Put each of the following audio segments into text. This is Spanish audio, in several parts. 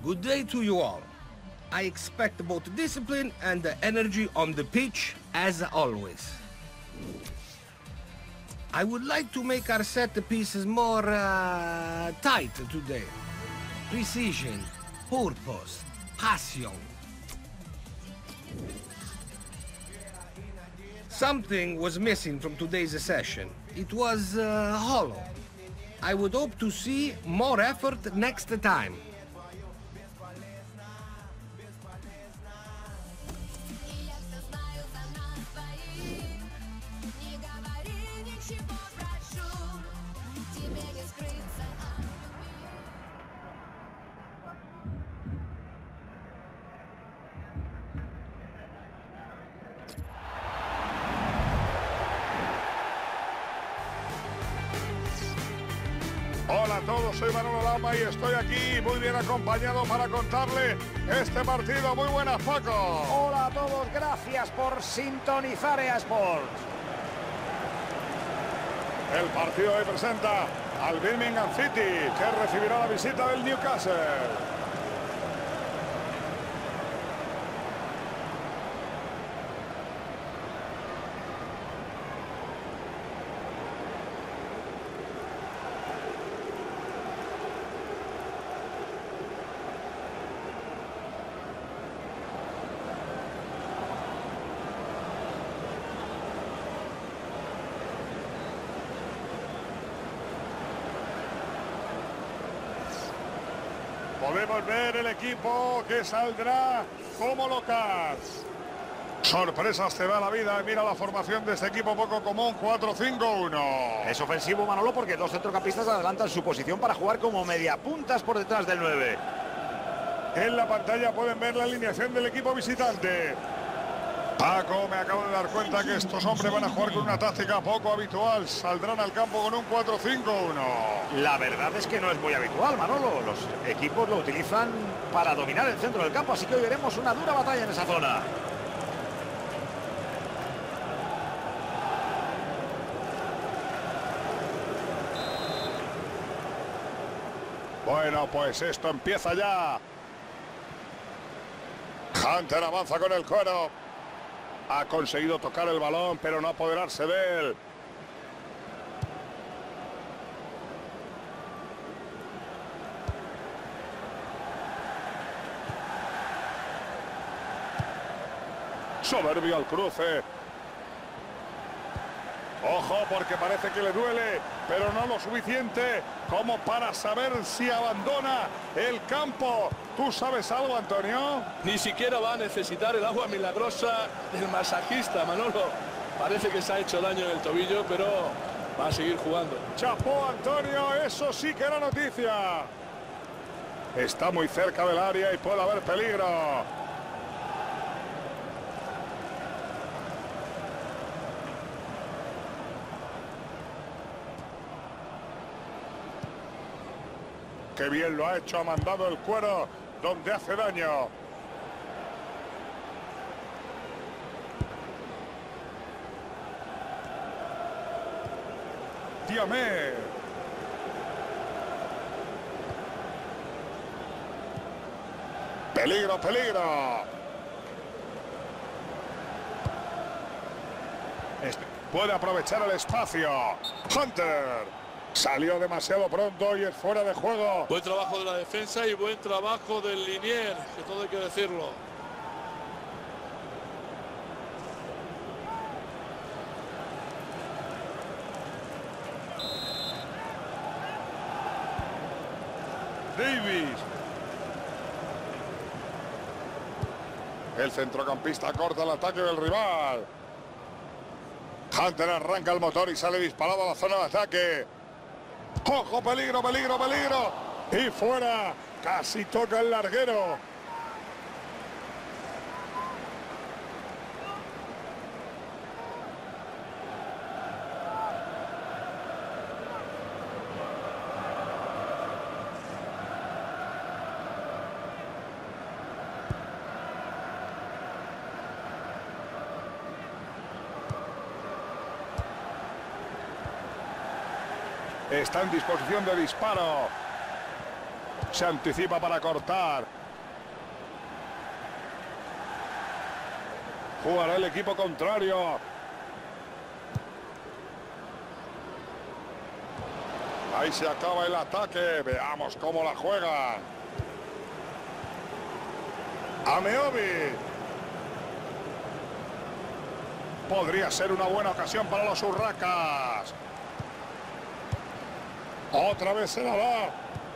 Good day to you all. I expect both discipline and the energy on the pitch, as always. I would like to make our set pieces more tight today. Precision, purpose, passion. Something was missing from today's session. It was hollow. I would hope to see more effort next time. Hola a todos, soy Manolo Lama y estoy aquí muy bien acompañado para contarle este partido. Muy buenas, Paco. Hola a todos, gracias por sintonizar EA Sports. El partido hoy presenta al Birmingham City, que recibirá la visita del Newcastle. Podemos ver el equipo que saldrá como local. Sorpresas te da la vida. Mira la formación de este equipo poco común, 4-5-1. Es ofensivo, Manolo, porque dos centrocampistas adelantan su posición para jugar como mediapuntas por detrás del 9. En la pantalla pueden ver la alineación del equipo visitante. Paco, me acabo de dar cuenta que estos hombres van a jugar con una táctica poco habitual. Saldrán al campo con un 4-5-1. La verdad es que no es muy habitual, Manolo. Los equipos lo utilizan para dominar el centro del campo, así que hoy veremos una dura batalla en esa zona. Bueno, pues esto empieza ya. Hunter avanza con el cuero. Ha conseguido tocar el balón, pero no apoderarse de él. Soberbio al cruce. Ojo, porque parece que le duele, pero no lo suficiente como para saber si abandona el campo. ¿Tú sabes algo, Antonio? Ni siquiera va a necesitar el agua milagrosa del masajista, Manolo. Parece que se ha hecho daño en el tobillo, pero va a seguir jugando. Chapó, Antonio, eso sí que era noticia. Está muy cerca del área y puede haber peligro. Qué bien lo ha hecho, ha mandado el cuero donde hace daño. Diamé. Peligro, peligro. Puede aprovechar el espacio. Hunter. Salió demasiado pronto y es fuera de juego. Buen trabajo de la defensa y buen trabajo del linier, que todo hay que decirlo. Davis. El centrocampista corta el ataque del rival. Hunter arranca el motor y sale disparado a la zona de ataque. ¡Ojo, peligro, peligro, peligro! Y fuera, casi toca el larguero. Está en disposición de disparo. Se anticipa para cortar. Jugará el equipo contrario. Ahí se acaba el ataque. Veamos cómo la juegan. Ameobi. Podría ser una buena ocasión para los urracas. Otra vez se la da.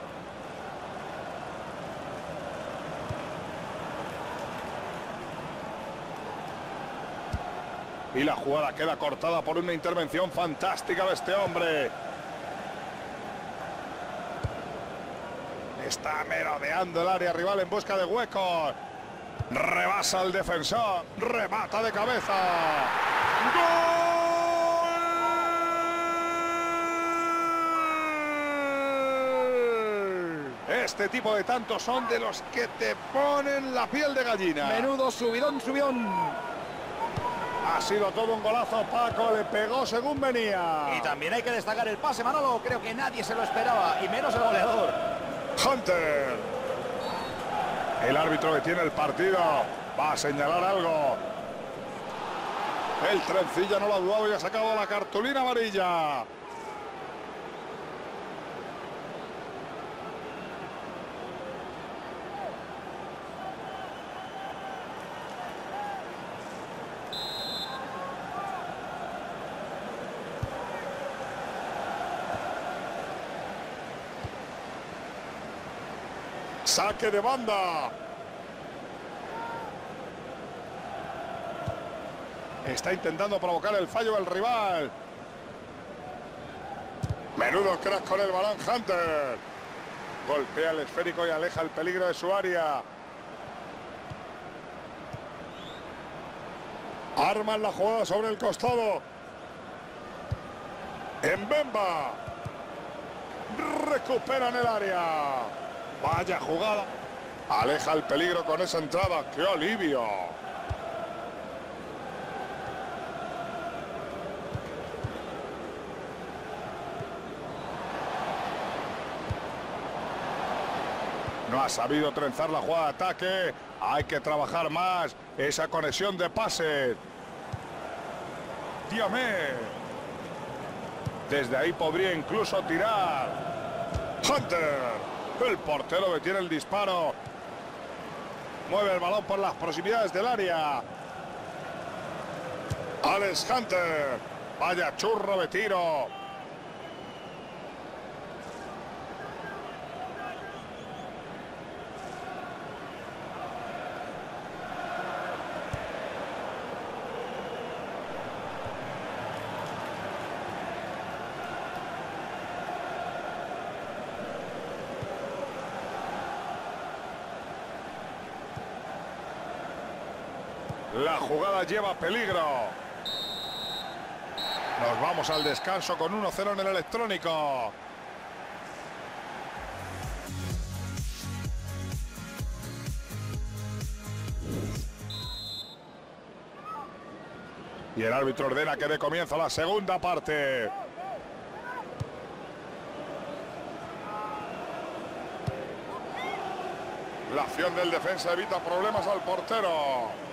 Y la jugada queda cortada por una intervención fantástica de este hombre. Está merodeando el área rival en busca de huecos. Rebasa al defensor. Remata de cabeza. ¡Gol! Este tipo de tantos son de los que te ponen la piel de gallina. Menudo subidón, subidón. Ha sido todo un golazo, Paco. Le pegó según venía. Y también hay que destacar el pase, Manolo. Creo que nadie se lo esperaba, y menos el goleador. Hunter. El árbitro detiene el partido. Va a señalar algo. El trencilla no lo ha dudado y ha sacado la cartulina amarilla. Saque de banda. Está intentando provocar el fallo del rival. Menudo crack con el balón Hunter. Golpea el esférico y aleja el peligro de su área. Arman la jugada sobre el costado. Mbemba. Recuperan el área. Vaya jugada. Aleja el peligro con esa entrada. ¡Qué alivio! No ha sabido trenzar la jugada de ataque. Hay que trabajar más esa conexión de pases. Diamé. Desde ahí podría incluso tirar. Hunter. El portero detiene el disparo. Mueve el balón por las proximidades del área. Alex Hunter. Vaya churro de tiro. La jugada lleva peligro. Nos vamos al descanso con 1-0 en el electrónico. Y el árbitro ordena que dé comienzo la segunda parte. La acción del defensa evita problemas al portero.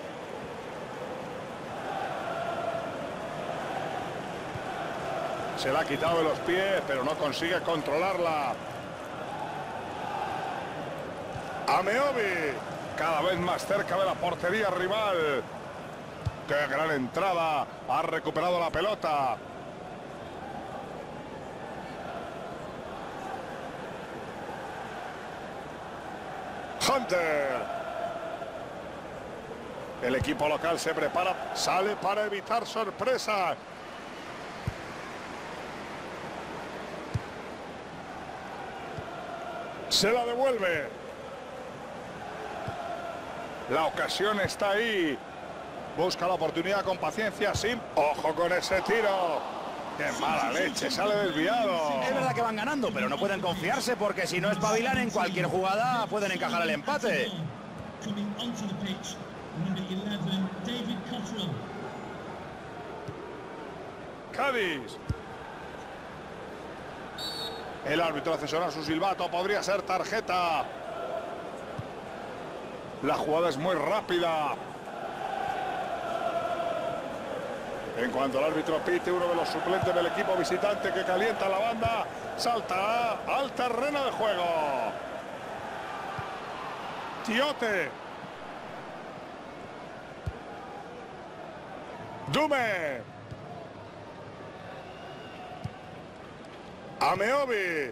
Se la ha quitado de los pies, pero no consigue controlarla. Ameobi, cada vez más cerca de la portería rival. ¡Qué gran entrada! Ha recuperado la pelota. Hunter. El equipo local se prepara, sale para evitar sorpresas. Se la devuelve. La ocasión está ahí. Busca la oportunidad con paciencia. Sim. Ojo con ese tiro. ¡Qué mala leche! Sale desviado. Es verdad que van ganando, pero no pueden confiarse porque si no espabilan en cualquier jugada pueden encajar el empate. Cádiz. El árbitro hace sonar su silbato, podría ser tarjeta. La jugada es muy rápida. En cuanto al árbitro pite, uno de los suplentes del equipo visitante que calienta la banda, saltará al terreno de juego. Tiote. Dume. Ameobi.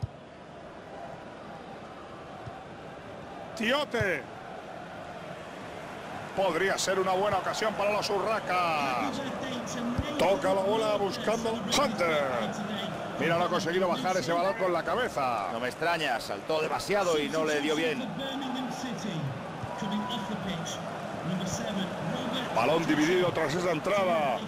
Tiote. Podría ser una buena ocasión para los urracas. Toca la bola buscando Hunter. Mira, no ha conseguido bajar ese balón con la cabeza. No me extraña, saltó demasiado y no le dio bien. Balón dividido tras esa entrada.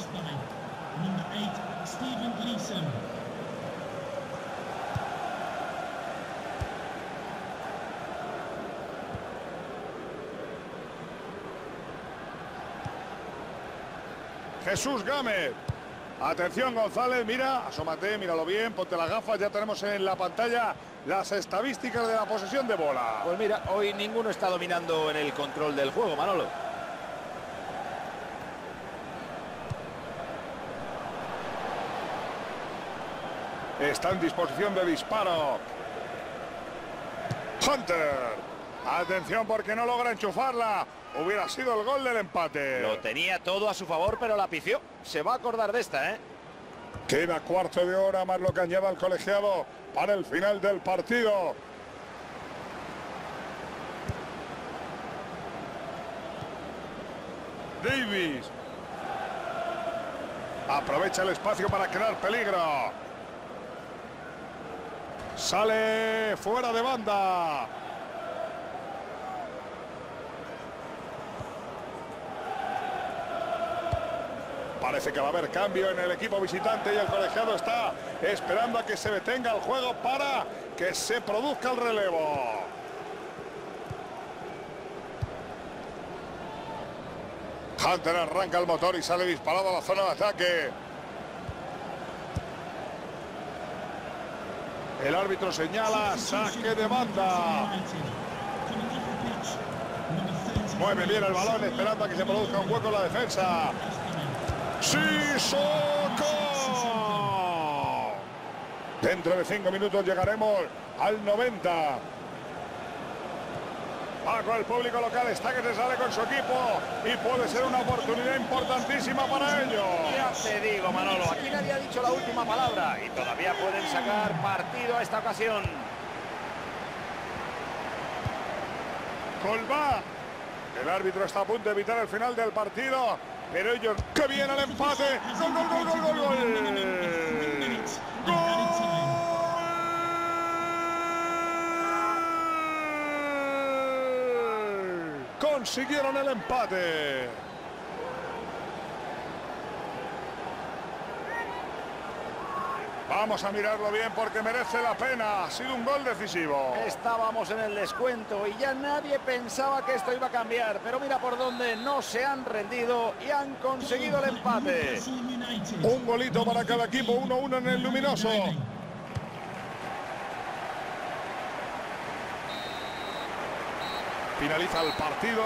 Jesús Gámez. Atención, González, mira, asómate, míralo bien, ponte las gafas, ya tenemos en la pantalla las estadísticas de la posesión de bola. Pues mira, hoy ninguno está dominando en el control del juego, Manolo. Está en disposición de disparo. Hunter. Atención porque no logra enchufarla. Hubiera sido el gol del empate. Lo tenía todo a su favor, pero la pifió. Se va a acordar de esta, ¿eh? Queda cuarto de hora más lo que añada el colegiado para el final del partido. Davis. Aprovecha el espacio para crear peligro. Sale fuera de banda. Parece que va a haber cambio en el equipo visitante y el colegiado está esperando a que se detenga el juego para que se produzca el relevo. Hunter arranca el motor y sale disparado a la zona de ataque. El árbitro señala saque de banda. Mueve bien el balón esperando a que se produzca un hueco en la defensa. ¡Sissoko! Dentro de 5 minutos llegaremos al 90. Paco, el público local está que se sale con su equipo y puede ser una oportunidad importantísima para ellos. Ya te digo, Manolo, aquí nadie ha dicho la última palabra y todavía pueden sacar partido a esta ocasión. Colba. El árbitro está a punto de evitar el final del partido, pero ellos... ¡Que viene el empate! ¡Gol, gol, gol, gol, gol, gol! ¡Gol! Consiguieron el empate. Vamos a mirarlo bien porque merece la pena. Ha sido un gol decisivo. Estábamos en el descuento y ya nadie pensaba que esto iba a cambiar. Pero mira por dónde no se han rendido y han conseguido el empate. Un golito para cada equipo, 1-1 en el luminoso. Finaliza el partido.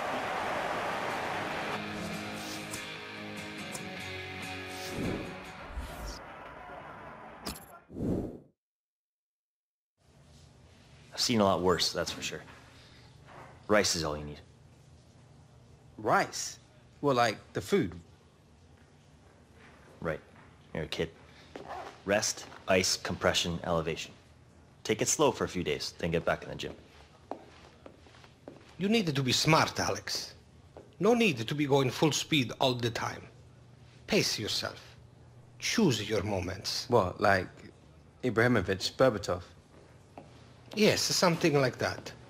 I've seen a lot worse, that's for sure. Rice is all you need. Rice? Well, like the food. Right. You're a kid. Rest, ice, compression, elevation. Take it slow for a few days, then get back in the gym. You need to be smart, Alex. No need to be going full speed all the time. Pace yourself. Choose your moments. What, like Ibrahimovic, Berbatov? Yes, something like that.